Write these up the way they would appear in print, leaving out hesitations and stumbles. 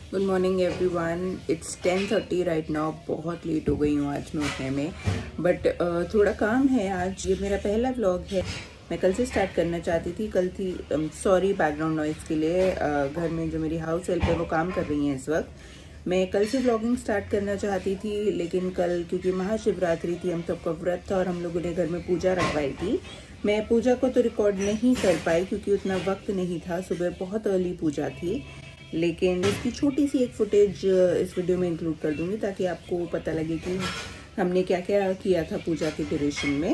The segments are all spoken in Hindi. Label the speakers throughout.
Speaker 1: Good morning everyone. It's 10:30 right now. बहुत लेट हो गई हूँ आज मैं उठने में, बट थोड़ा काम है आज। ये मेरा पहला व्लॉग है। मैं कल से स्टार्ट करना चाहती थी, कल थी सॉरी बैकग्राउंड नॉइज़ के लिए। घर में जो मेरी हाउस हेल्प है वो काम कर रही हैं इस वक्त। मैं कल से व्लॉगिंग स्टार्ट करना चाहती थी, लेकिन कल क्योंकि महाशिवरात्रि थी, हम सबका व्रत था और हम लोगों ने घर में पूजा रखवाई थी। मैं पूजा को तो रिकॉर्ड नहीं कर पाई क्योंकि उतना वक्त नहीं था। सुबह बहुत अर्ली पूजा थी, लेकिन इसकी छोटी सी एक फुटेज इस वीडियो में इंक्लूड कर दूंगी ताकि आपको पता लगे कि हमने क्या क्या किया था पूजा के ड्यूरेशन में।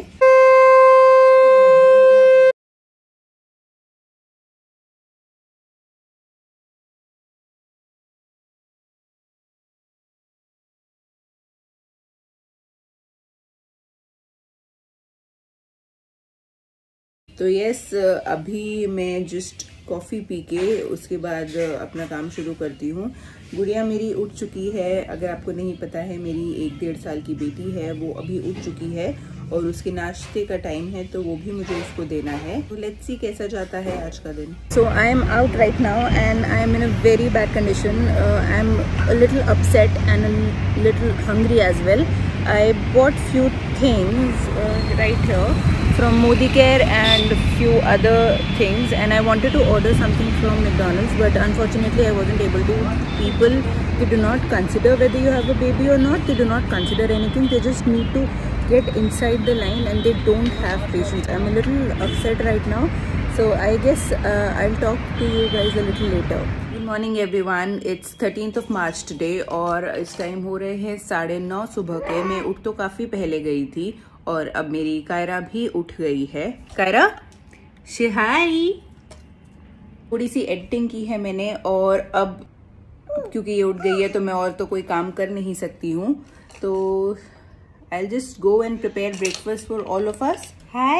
Speaker 1: तो यस, अभी मैं जस्ट कॉफ़ी पी के उसके बाद अपना काम शुरू करती हूँ। गुड़िया मेरी उठ चुकी है। अगर आपको नहीं पता है, मेरी 1-1.5 साल की बेटी है, वो अभी उठ चुकी है और उसके नाश्ते का टाइम है, तो वो भी मुझे उसको देना है। तो लेट्स सी कैसा जाता है आज का दिन। So I am out right now and I am in a very bad condition. I am a little upset and a little hungry as well. I bought few things right here from Modicare and few other things, and I wanted to order something from McDonald's, but unfortunately I wasn't able to. People, they do not consider whether you have a baby or not. They do not consider anything. They just need to get inside the line and they don't have patience. I'm a little upset right now, so I guess I'll talk to you guys a little later. Good morning everyone. It's 13th of March today और इस टाइम हो रहे हैं 9:30 सुबह के। मैं उठ तो काफ़ी पहले गई थी और अब मेरी कायरा भी उठ गई है। कायरा से हाय। थोड़ी सी एडिटिंग की है मैंने और अब क्योंकि ये उठ गई है तो मैं और तो कोई काम कर नहीं सकती हूँ, तो I'll just go and prepare breakfast for all of us. Hi.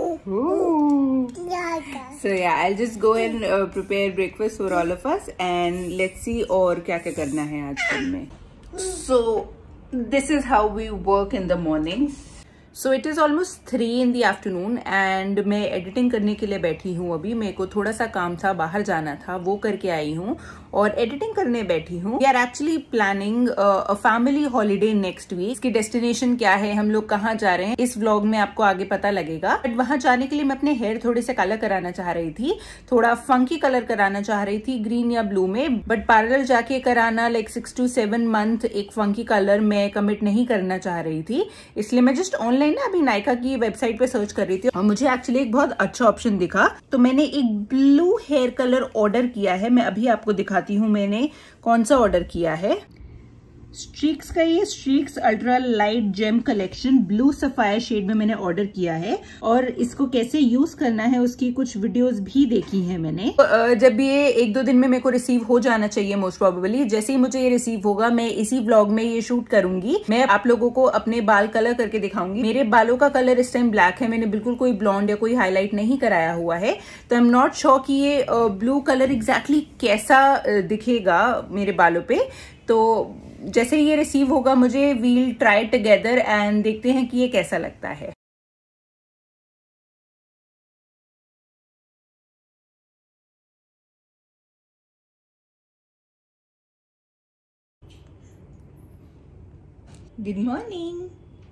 Speaker 1: So yeah, I'll just go and prepare breakfast for all of us and let's see और क्या क्या करना है आज दिन में. So this is how we work in the morning. So it is almost 3 in the afternoon and मैं एडिटिंग करने के लिए बैठी हूँ। अभी मेरे को थोड़ा सा काम था, बाहर जाना था, वो करके आई हूँ और एडिटिंग करने बैठी हूँ। We are actually planning a family holiday next week. इसकी डेस्टिनेशन क्या है, हम लोग कहाँ जा रहे हैं, इस व्लॉग में आपको आगे पता लगेगा। बट वहां जाने के लिए मैं अपने हेयर थोड़े से कलर कराना चाह रही थी, थोड़ा फंकी कलर कराना चाह रही थी, ग्रीन या ब्लू में। बट पार्लर जाके कराना लाइक 6 to 7 मंथ एक फंकी कलर मैं कमिट नहीं करना चाह रही थी, इसलिए मैं जस्ट ऑनलाइन ना अभी नायका की वेबसाइट पे सर्च कर रही थी और मुझे एक्चुअली एक बहुत अच्छा ऑप्शन दिखा, तो मैंने एक ब्लू हेयर कलर ऑर्डर किया है। मैं अभी आपको दिखाती हूँ मैंने कौन सा ऑर्डर किया है। स्ट्रीक्स का ये Streax ultra light gem collection blue sapphire shade में मैंने ऑर्डर किया है और इसको कैसे यूज करना है उसकी कुछ वीडियोस भी देखी है मैंने। जब ये 1-2 दिन में मेरे को रिसीव हो जाना चाहिए मोस्ट प्रोबेबली। जैसे ही मुझे ये रिसीव होगा मैं इसी व्लॉग में ये शूट करूंगी। मैं आप लोगों को अपने बाल कलर करके दिखाऊंगी। मेरे बालों का कलर इस टाइम ब्लैक है, मैंने बिल्कुल कोई ब्लॉन्ड या कोई हाईलाइट नहीं कराया हुआ है, तो आई एम नॉट श्योर कि ये ब्लू कलर एग्जैक्टली कैसा दिखेगा मेरे बालों पे। तो जैसे ये रिसीव होगा मुझे वील ट्राई टुगेदर एंड देखते हैं कि ये कैसा लगता है। Good morning.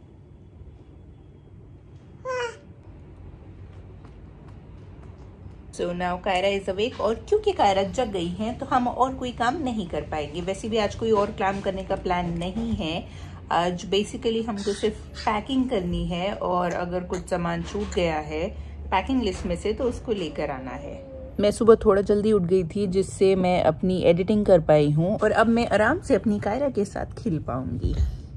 Speaker 1: So now Kaira is awake और क्योंकि कायरा जग गई है तो हम और कोई काम नहीं कर पाएंगे। वैसे भी आज कोई और काम करने का प्लान नहीं है। आज बेसिकली हमको सिर्फ पैकिंग करनी है और अगर कुछ सामान छूट गया है पैकिंग लिस्ट में से तो उसको लेकर आना है। मैं सुबह थोड़ा जल्दी उठ गई थी जिससे मैं अपनी एडिटिंग कर पाई हूँ और अब मैं आराम से अपनी कायरा के साथ खेल पाऊंगी।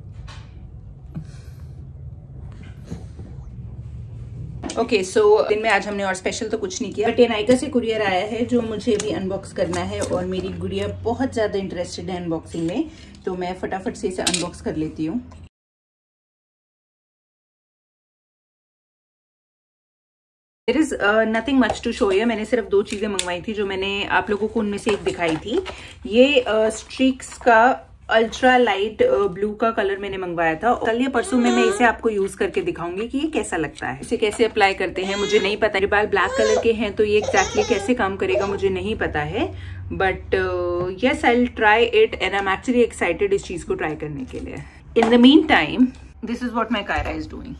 Speaker 1: ओके, सो दिन में आज हमने और स्पेशल तो कुछ नहीं किया, बट नायका से कुरियर आया है जो मुझे भी अनबॉक्स करना है और मेरी गुड़िया बहुत ज्यादा इंटरेस्टेड है अनबॉक्सिंग में, तो मैं फटाफट से इसे अनबॉक्स कर लेती हूँ। There is nothing much to show you. मैंने सिर्फ 2 चीजें मंगवाई थी जो मैंने आप लोगों को उनमें से एक दिखाई थी। ये स्ट्रीक्स का अल्ट्रा लाइट ब्लू का कलर मैंने मंगवाया था। कल या परसों में मैं इसे आपको यूज करके दिखाऊंगी कि ये कैसा लगता है। इसे कैसे अप्लाई करते हैं मुझे नहीं पता। मेरे बाल ब्लैक कलर के हैं तो ये एग्जैक्टली कैसे काम करेगा मुझे नहीं पता है, but yes, I'll try it and I'm actually excited इस चीज को ट्राई करने के लिए. In the meantime, this is what my Kaira is doing.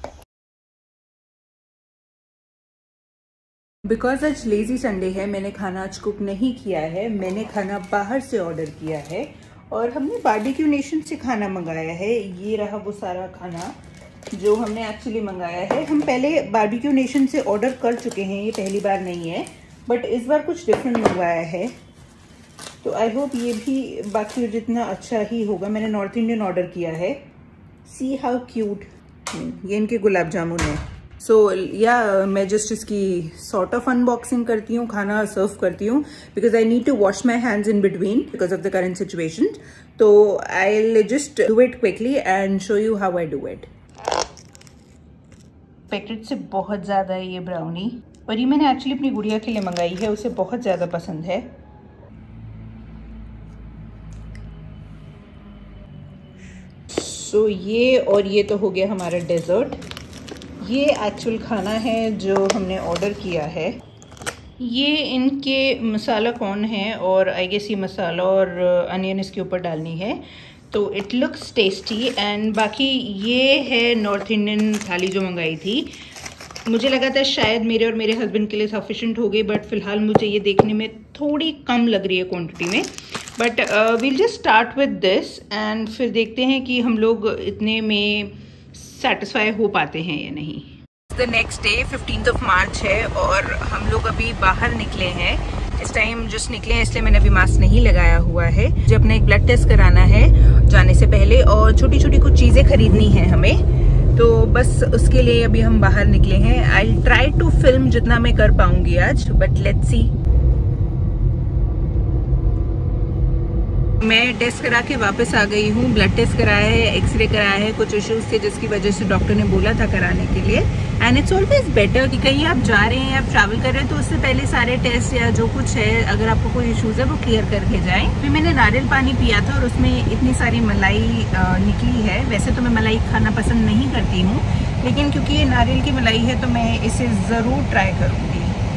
Speaker 1: Because आज लेजी संडे है, मैंने खाना आज कुक नहीं किया है. मैंने खाना बाहर से ऑर्डर किया है और हमने बारबेक्यू नेशन से खाना मंगाया है. ये रहा वो सारा खाना जो हमने एक्चुअली मंगाया है. हम पहले बारबेक्यू नेशन से ऑर्डर कर चुके हैं, ये पहली बार नहीं है, बट इस बार कुछ डिफरेंट मंगवाया है. तो आई होप ये भी बाकी जितना अच्छा ही होगा. मैंने नॉर्थ इंडियन ऑर्डर किया है. See how cute. ये इनके गुलाब जामुन है. सो या मैं जस्ट इसकी सॉर्ट ऑफ अनबॉक्सिंग करती हूँ, खाना सर्व करती हूँ, because I need to wash my hands in between because of the current situation. तो I will just do it quickly and show you how I do it. Packet से बहुत ज़्यादा है ये ब्राउनी, और ये मैंने एक्चुअली अपनी गुड़िया के लिए मंगाई है, उसे बहुत ज़्यादा पसंद है. सो ये और ये तो हो गया हमारा डेजर्ट. ये एक्चुअल खाना है जो हमने ऑर्डर किया है. ये इनके मसाला कॉर्न है और आई गेस ये मसाला और अनियन इसके ऊपर डालनी है. तो इट लुक्स टेस्टी. एंड बाकी ये है नॉर्थ इंडियन थाली जो मंगाई थी. मुझे लगा था शायद मेरे और मेरे हस्बैंड के लिए सफिशिएंट हो गई, बट फिलहाल मुझे ये देखने में थोड़ी कम लग रही है क्वांटिटी में. But we'll just start with this and फिर देखते हैं कि हम लोग इतने में सेटिस्फाई हो पाते हैं या नहीं. The next day 15th of March है और हम लोग अभी बाहर निकले हैं. इस टाइम जस्ट निकले हैं इसलिए मैंने अभी मास्क नहीं लगाया हुआ है. मुझे अपना एक ब्लड टेस्ट कराना है जाने से पहले और छोटी छोटी कुछ चीज़ें खरीदनी है हमें. तो बस उसके लिए अभी हम बाहर निकले हैं. आई ट्राई टू फिल्म जितना मैं कर पाऊंगी आज, बट लेट्स सी. मैं टेस्ट करा के वापस आ गई हूँ. ब्लड टेस्ट कराया है, एक्सरे कराया है. कुछ इश्यूज थे जिसकी वजह से डॉक्टर ने बोला था कराने के लिए. एंड इट्स ऑलवेज बेटर कि कहीं आप जा रहे हैं, आप ट्रैवल कर रहे हैं, तो उससे पहले सारे टेस्ट या जो कुछ है अगर आपको कोई इश्यूज है वो क्लियर करके जाएं. फिर मैंने नारियल पानी पिया था और उसमें इतनी सारी मलाई निकली है. वैसे तो मैं मलाई खाना पसंद नहीं करती हूँ, लेकिन क्योंकि ये नारियल की मलाई है तो मैं इसे ज़रूर ट्राई करूँगी.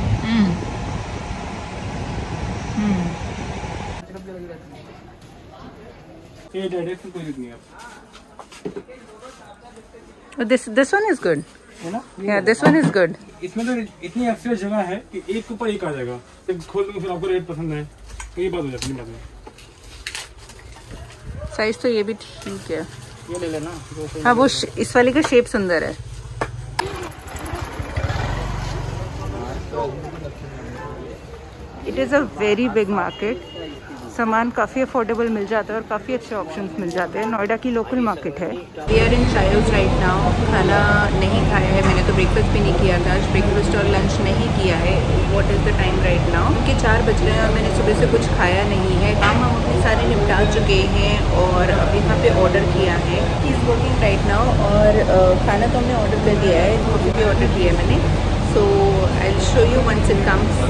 Speaker 2: ये डायरेक्ट कोई नहीं है.
Speaker 1: This one is good.
Speaker 2: है ना?
Speaker 1: Yeah, this one is good.
Speaker 2: इसमें तो इतनी एक्स्ट्रा जगह है कि एक के ऊपर एक आ जाएगा. जब खोल दूंगा फिर आपको रेट पसंद है तो ये बात हो जाती है. बाद में
Speaker 1: साइज तो ये भी ठीक है.
Speaker 2: ये ले लेना.
Speaker 1: हाँ, वो इस वाले का शेप सुंदर है. It is a very big market. सामान काफ़ी अफोर्डेबल मिल जाता है और काफ़ी अच्छे ऑप्शंस मिल जाते हैं. नोएडा की लोकल मार्केट है. We are in Chaayos right now. खाना नहीं खाया है मैंने, तो ब्रेकफास्ट भी नहीं किया था. ब्रेकफास्ट और लंच नहीं किया है. What is the time right now? क्योंकि 4 बज रहे हैं और मैंने सुबह से कुछ खाया नहीं है. काम हम अपने सारे निपटा चुके हैं और अब यहाँ पे ऑर्डर किया है. He is working right now. और खाना तो हमने ऑर्डर कर दिया है, कॉफ़ी भी ऑर्डर किया है मैंने. So I will show you once it comes.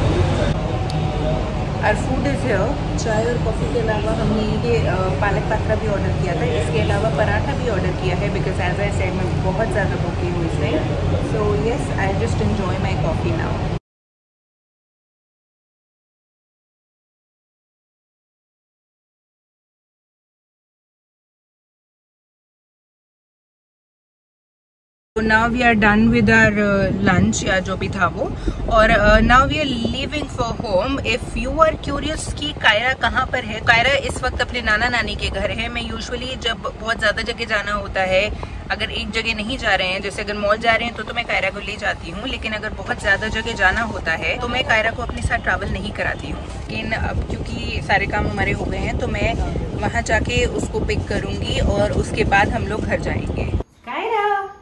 Speaker 1: और फूड इज़ हियर. चाय और कॉफ़ी के अलावा हमने ये पालक पात्रा भी ऑर्डर किया था. इसके अलावा पराठा भी ऑर्डर किया है बिकॉज एज आई सेड मैं बहुत ज़्यादा भूखी हूँ इससे. So yes, I just enjoy my coffee now. Now we are done with our lunch या जो भी था वो. और now we are leaving for home. If you are curious कि कायरा कहाँ पर है, कायरा इस वक्त अपने नाना नानी के घर है. मैं यूजुअली जब बहुत ज़्यादा जगह जाना होता है, अगर एक जगह नहीं जा रहे हैं, जैसे अगर मॉल जा रहे हैं तो मैं कायरा को ले जाती हूँ. लेकिन अगर बहुत ज़्यादा जगह जाना होता है तो मैं कायरा को अपने साथ ट्रैवल नहीं कराती हूँ. लेकिन अब क्योंकि सारे काम हमारे हो गए हैं तो मैं वहाँ जाके उसको पिक करूँगी और उसके बाद हम लोग घर जाएंगे. Kaira,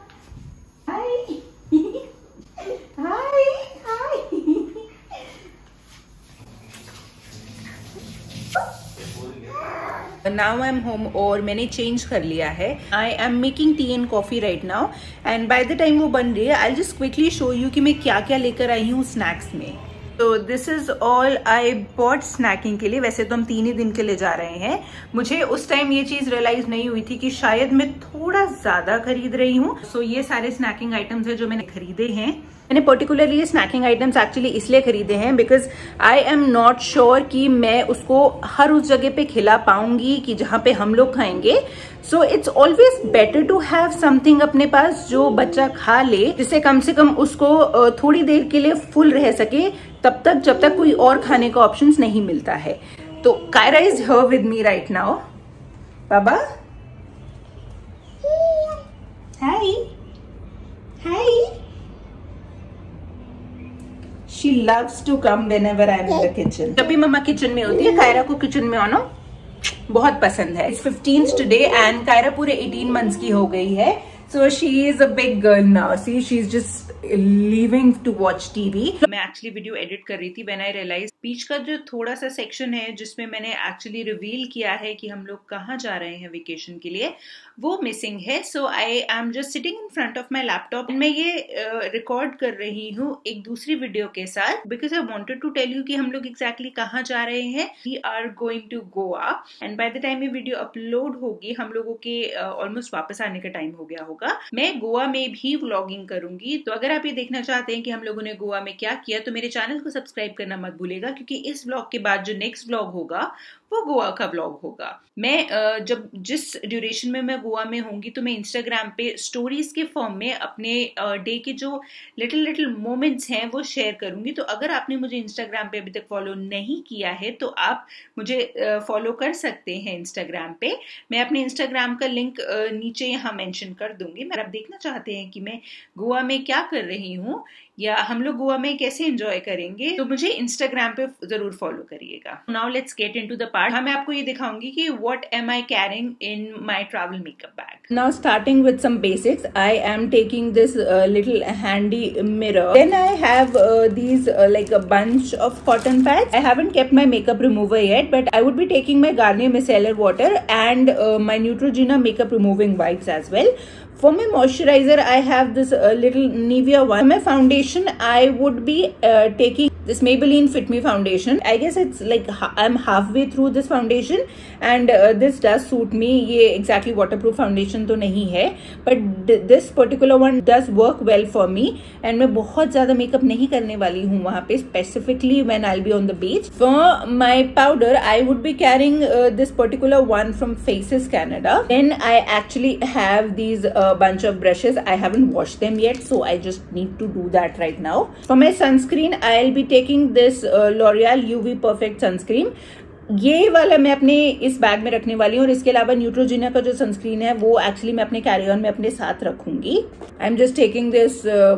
Speaker 1: now I am home और मैंने चेंज कर लिया है. I am making tea and coffee right now and by the time वो बन रही है I just quickly show you कि मैं क्या क्या लेकर आई हूँ स्नैक्स में. तो this is all I bought snacking के लिए. वैसे तो हम 3 ही दिन के लिए जा रहे हैं. मुझे उस टाइम ये चीज रियलाइज नहीं हुई थी कि शायद मैं थोड़ा ज्यादा खरीद रही हूँ. सो ये सारे स्नैकिंग आइटम्स है जो मैंने खरीदे हैं. मैंने पर्टिकुलरली स्नैकिंग आइटम्स एक्चुअली इसलिए खरीदे हैं because I am not sure कि मैं उसको हर उस जगह पे खिला पाऊंगी कि जहां पे हम लोग खाएंगे। So it's always better to have something अपने पास जो बच्चा खा ले, जिससे कम से कम उसको थोड़ी देर के लिए फुल रह सके, तब तक जब तक कोई और खाने का ऑप्शंस नहीं मिलता है। तो Kaira is here with me right now. बाबा hi hi. She loves to come whenever I'm in the kitchen. जब भी मम्मा किचन में होती है, कायरा को किचन में आना बहुत पसंद है। It's 15th today and Kiara पूरे 18 months की हो गई है। So she is a big girl now. See, she's just leaving to watch TV. मैं एक्चुअली वीडियो एडिट कर रही थी when I realized बीच का जो थोड़ा सा सेक्शन है जिसमें मैंने एक्चुअली रिवील किया है कि हम लोग कहाँ जा रहे हैं वेकेशन के लिए, वो मिसिंग है। So I am just sitting in front of my laptop. मैं ये रिकॉर्ड कर रही हूँ एक दूसरी वीडियो के साथ because I wanted to tell you कि हम लोग एग्जैक्टली कहाँ जा रहे हैं। We are going to Goa and by the time ये वीडियो अपलोड होगी हम लोगों के ऑलमोस्ट वापस आने का टाइम हो गया होगा। मैं गोवा में भी व्लॉगिंग करूंगी, तो अगर आप ये देखना चाहते हैं कि हम लोगों ने गोवा में क्या किया तो मेरे चैनल को सब्सक्राइब करना मत भूलिएगा, क्योंकि इस व्लॉग के बाद जो नेक्स्ट व्लॉग होगा वो गोवा का व्लॉग होगा। मैं जब जिस ड्यूरेशन में मैं गोवा में होंगी तो मैं इंस्टाग्राम पे स्टोरीज के फॉर्म में अपने डे के जो लिटिल मोमेंट्स हैं वो शेयर करूंगी। तो अगर आपने मुझे इंस्टाग्राम पे अभी तक फॉलो नहीं किया है तो आप मुझे फॉलो कर सकते हैं इंस्टाग्राम पे। मैं अपने इंस्टाग्राम का लिंक नीचे यहाँ मेंशन कर दूंगी। अगर आप देखना चाहते हैं कि मैं गोवा में क्या कर रही हूँ या हम लोग गोवा में कैसे एंजॉय करेंगे तो मुझे इंस्टाग्राम पे जरूर फॉलो करिएगा। Now let's get into the part. हाँ, मैं आपको ये दिखाऊंगी कि what am I carrying in my travel makeup bag. Now starting with some basics, I am taking this little handy mirror, then I have these like a bunch of cotton pads. I haven't kept my makeup remover yet, but I would be taking my Garnier Micellar water and my Neutrogena makeup removing wipes as well. For my moisturizer, I have this little Nivea one. For my foundation, I would be taking this Maybelline Fit Me foundation. I guess it's like I'm halfway through this foundation and this does suit me. ये exactly waterproof foundation तो नहीं है, but this particular one does work well for me. And मैं बहुत ज़्यादा makeup नहीं करने वाली हूँ वहाँ पे, specifically when I'll be on the beach. For my powder, I would be carrying this particular one from Faces Canada. Then I actually have these bunch of brushes. I haven't washed them yet, so I just need to do that right now. For my sunscreen, I'll be taking this L'Oreal UV Perfect sunscreen. ये वाला मैं अपने इस बैग में रखने वाली हूँ और इसके अलावा न्यूट्रोजेना का जो सनस्क्रीन है वो एक्चुअली मैं अपने कैरी ऑन में अपने साथ रखूंगी। I am just taking this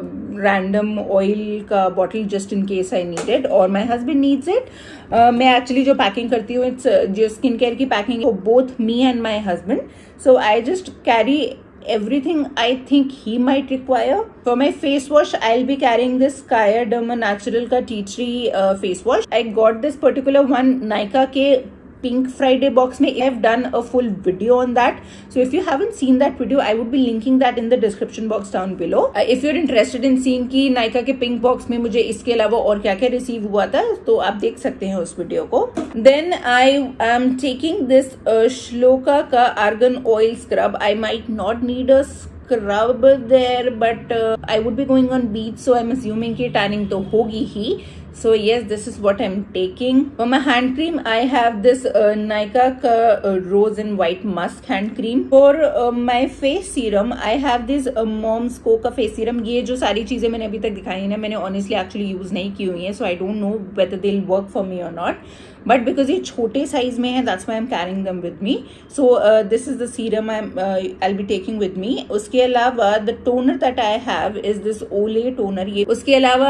Speaker 1: random oil का bottle just in case I need it और माई हस्बैंड नीड्स इट। मैं एक्चुअली जो पैकिंग करती हूँ इट्स जो स्किन केयर की पैकिंग है both me and my husband, so I just carry everything I think he might require. For my face wash, I'll be carrying this Kaya Derma Natural का tea tree face wash. I got this particular one Nykaa के Pink Friday box में. I've done a full video on that, so if you haven't seen that video, I would be linking that in the description box down below. If you're interested in seeing कि Nykaa के Pink box में मुझे इसके अलावा और क्या क्या रिसीव हुआ था तो आप देख सकते हैं उस वीडियो को। Then I am taking this Shloka का Argan Oil Scrub. I might not need a scrub there, but I would be going on beach, so I'm assuming कि tanning तो होगी ही. So yes, this is what I'm taking. For my hand cream, I have this Nykaa ka Rose and White Musk hand cream. For my face serum, I have this Mom's Co का face serum. ये जो सारी चीजें मैंने अभी तक दिखाई है ना, मैंने honestly actually use नहीं की हुई है, so I don't know whether they'll work for me or not. But because ये छोटे size में है, that's why I'm carrying them with me. So this is the serum I'll be taking with me. उसके अलावा the toner that I have is this Olay toner. ये उसके अलावा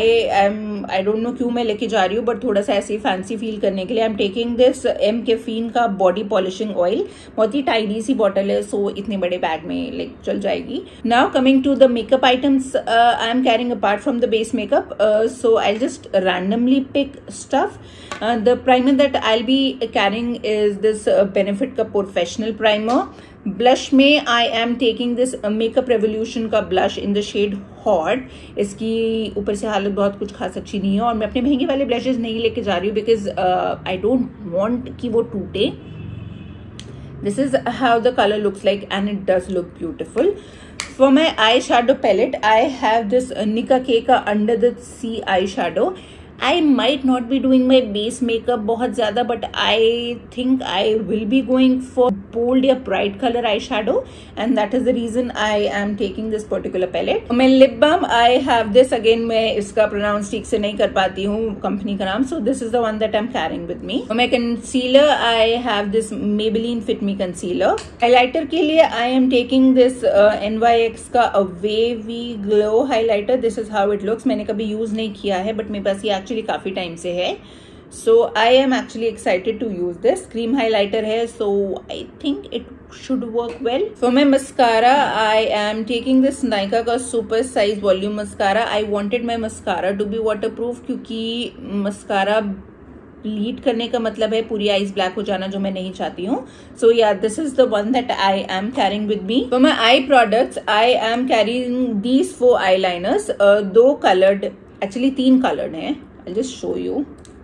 Speaker 1: I don't know क्यों मैं लेके जा रही हूँ, but थोड़ा सा ऐसे फैंसी फील करने के लिए I'm taking this M Caffeine का body polishing oil. बहुत ही टाइडी सी बॉटल है, so इतने बड़े बैग में लाइक चल जाएगी. Now coming to the makeup items I am carrying apart from the base makeup, so I'll just randomly pick stuff. The primer that I'll be carrying is this Benefit का Professional Primer. Blush में I am taking this Makeup Revolution का blush in the shade Hot. इसकी ऊपर से हालत बहुत कुछ खास अच्छी नहीं है और मैं अपने महंगे वाले ब्लशेस नहीं लेके जा रही हूँ because I don't want कि वो टूटे. This is how the color looks like and it does look beautiful. For my eyeshadow palette, I have this Nika K का Under the Sea eyeshadow. I might not be doing my base makeup बहुत ज़्यादा, but I think I will be going for bold या bright color eyeshadow, and that is the reason I am taking this particular palette. मैं lip balm, I have this again, मैं इसका pronounce ठीक से नहीं कर पाती हूँ कंपनी का नाम, so this is the one that I'm carrying with me. मैं concealer, I have this Maybelline Fit Me concealer. Highlighter के लिए I am taking this NYX का Wavy Glow highlighter. This is how it looks. मैंने कभी use नहीं किया है, but मेरे पास ये एक्चुअली काफी टाइम से है, so I am actually excited to use this. Cream highlighter है, so I think it should work well. For my mascara, I am taking this Nykaa का super size volume mascara. I wanted my mascara to be waterproof क्योंकि mascara लीड करने का मतलब है पूरी आईज ब्लैक हो जाना, जो मैं नहीं चाहती हूँ. सो या this is the one that I am carrying with me. For my eye products, I am carrying these 4 eyeliners. 2 coloured, actually 3 coloured हैं. I'll just show you.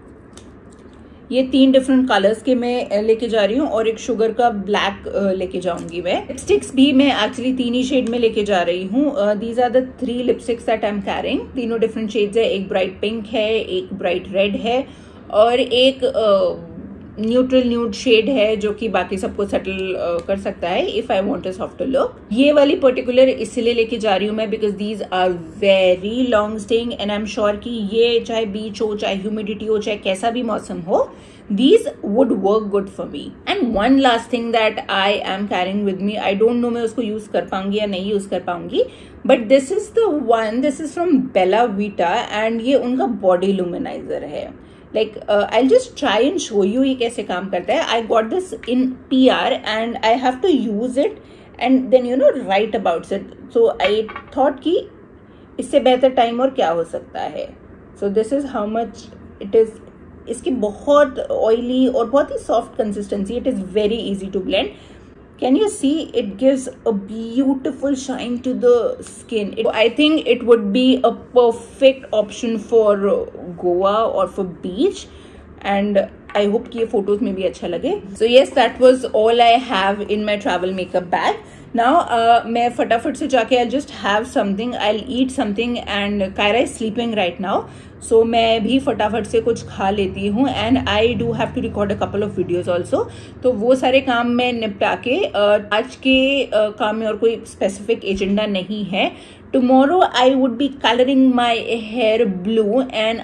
Speaker 1: ये 3 डिफरेंट कलर्स के मैं लेके जा रही हूँ और एक शुगर का ब्लैक लेके जाऊंगी मैं. लिपस्टिक्स भी मैं एक्चुअली 3 ही शेड में लेके जा रही हूँ. These are the 3 lipsticks that I am carrying. तीनों डिफरेंट शेड्स है. एक ब्राइट पिंक है, एक ब्राइट रेड है और एक न्यूट्रल न्यूड शेड है जो कि बाकी सबको सेटल कर सकता है if I want a softer look. ये वाली पर्टिकुलर इसलिए लेके जा रही हूँ मैं because these are very long staying and I am sure कि ये चाहे बीच हो, चाहे ह्यूमिडिटी हो, चाहे कैसा भी मौसम हो, these would work good for me. And one last thing that I am carrying with me, I don't know मैं उसको यूज कर पाऊंगी या नहीं यूज कर पाऊंगी, but this is the one, this is from Bella Vita and ये उनका बॉडी लुमिनाइजर है. Like I'll just try and show you ये कैसे काम करता है. I got this in PR and I have to use it and then write about it. So I thought कि इससे बेहतर टाइम और क्या हो सकता है. So this is how much it is. इसकी बहुत ऑयली और बहुत ही soft consistency. It is very easy to blend. Can you see it gives a beautiful shine to the skin. I think it would be a perfect option for Goa और for beach and I hope कि ये फोटोज में भी अच्छा लगे. So yes, that was all I have in my travel makeup bag. Now मैं फटाफट से जाके I just have something, I eat something and Kyra is sleeping right now. So मैं भी फटाफट से कुछ खा लेती हूँ and I do have to record a couple of videos also. तो वो सारे काम मैं निपटा के आज के काम में और कोई स्पेसिफिक एजेंडा नहीं है. Tomorrow I would be colouring my hair blue and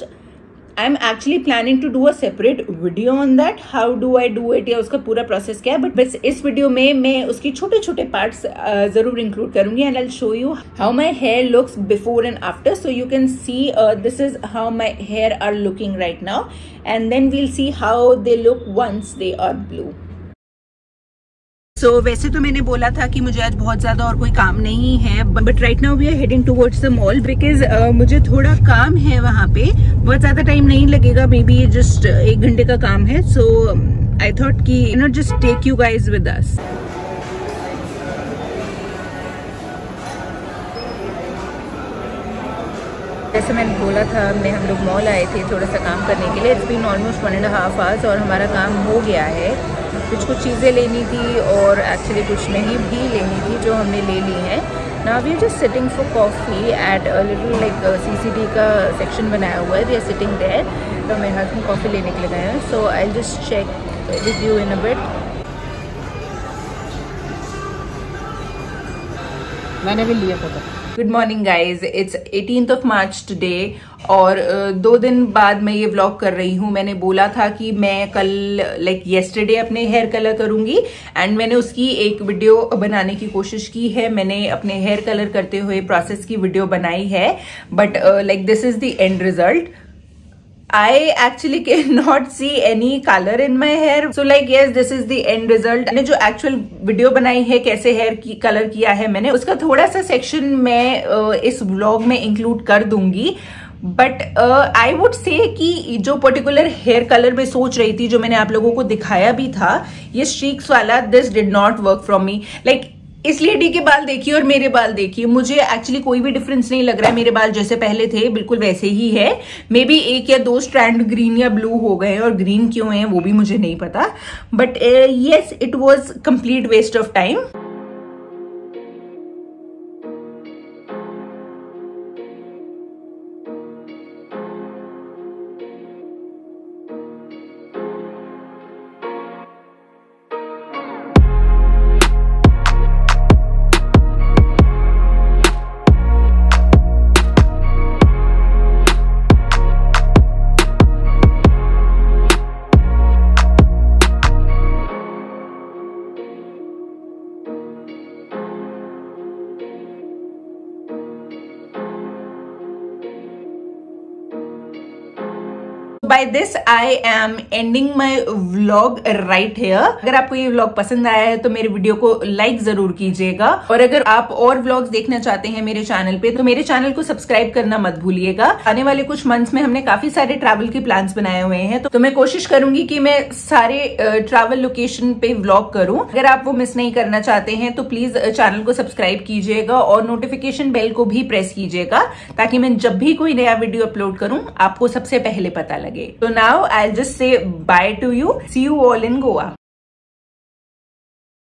Speaker 1: I'm actually planning to do a separate video on that. How do I do it या उसका पूरा प्रोसेस क्या है, बट बस इस वीडियो में मैं उसकी छोटे छोटे पार्ट्स जरूर इंक्लूड करूंगी and I'll show you how my hair looks before and after, so you can see this is how my hair are looking right now and then we'll see how they look once they are blue. वैसे तो मैंने बोला था कि मुझे आज बहुत ज्यादा और कोई काम नहीं है, but right now we are heading towards the mall because मुझे थोड़ा काम है वहाँ पे. बहुत ज्यादा टाइम नहीं लगेगा, मे बी जस्ट 1 घंटे का काम है. सो आई थॉट कि just take you guys with us. जैसे मैंने बोला था, हम लोग मॉल आए थे थोड़ा सा काम करने के लिए. इट्स बीन ऑलमोस्ट 1.5 आवर्स और हमारा काम हो गया है. कुछ चीज़ें लेनी थी और एक्चुअली कुछ नहीं भी लेनी थी जो हमने ले ली हैं. Now we are just sitting for coffee at a little like CCD का सेक्शन बनाया हुआ है. We are sitting there. तो मेरे हस्बैंड कॉफ़ी लेने के लिए गए हैं. So I just check with you in a bit. मैंने भी लिया photo. Good morning guys, it's 18th of March today और 2 दिन बाद मैं ये व्लॉग कर रही हूँ. मैंने बोला था कि मैं कल लाइक येस्टरडे अपने हेयर कलर करूंगी एंड मैंने उसकी एक वीडियो बनाने की कोशिश की है. मैंने अपने हेयर कलर करते हुए प्रोसेस की वीडियो बनाई है, but like this is the end result. I actually cannot see any color in my hair. So like yes, this is the end result. मैंने जो एक्चुअल वीडियो बनाई है कैसे हेयर की कलर किया है मैंने, उसका थोड़ा सा सेक्शन मैं इस व्लॉग में इंक्लूड कर दूंगी. बट आई वुड से कि जो पर्टिकुलर हेयर कलर में सोच रही थी, जो मैंने आप लोगों को दिखाया भी था, ये स्ट्रीक्स वाला, this did not work from me. Like इस लेडी के बाल देखिए और मेरे बाल देखिए, मुझे एक्चुअली कोई भी डिफरेंस नहीं लग रहा है. मेरे बाल जैसे पहले थे बिल्कुल वैसे ही है. मे बी 1 या 2 स्ट्रैंड ग्रीन या ब्लू हो गए और ग्रीन क्यों है वो भी मुझे नहीं पता. But yes, it was complete waste of time. By this I am ending my vlog right here. अगर आपको ये व्लॉग पसंद आया है तो मेरे वीडियो को लाइक जरूर कीजिएगा, और अगर आप और व्लॉग्स देखना चाहते हैं मेरे चैनल पे तो मेरे चैनल को सब्सक्राइब करना मत भूलिएगा। आने वाले कुछ मंथ्स में हमने काफी सारे ट्रैवल के प्लान्स बनाए हुए हैं, तो मैं कोशिश करूंगी कि मैं सारे ट्रैवल लोकेशन पे व्लॉग करूं। अगर आप वो मिस नहीं करना चाहते हैं तो प्लीज चैनल को सब्सक्राइब कीजिएगा और नोटिफिकेशन बेल को भी प्रेस कीजिएगा, ताकि मैं जब भी कोई नया वीडियो अपलोड करूं आपको सबसे पहले पता लगे। तो now I just say bye to you, see you all in Goa.